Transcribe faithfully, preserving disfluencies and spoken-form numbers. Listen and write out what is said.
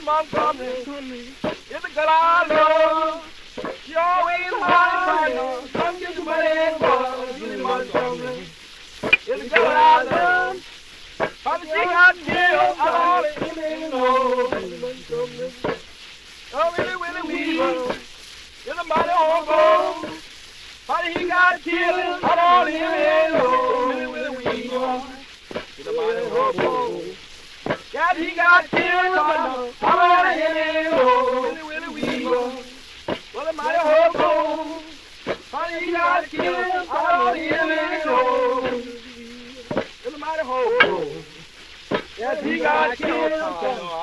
Montgomery is a girl I love. She always hard to find. Come get your money and go. Julie Montgomery is a girl I love. Probably she got killed. I all it know. Oh, Willie, Willie Weaver is a mighty hobo. Probably he got killed. I all it know. Willie, Willie Weaver is a mighty hobo. Yeah, he got killed. I all it know. Willie, Willie Weaver. Well, a mighty hobo. Probably he got killed. I all it know. Well, a mighty hobo. Yes, he got killed.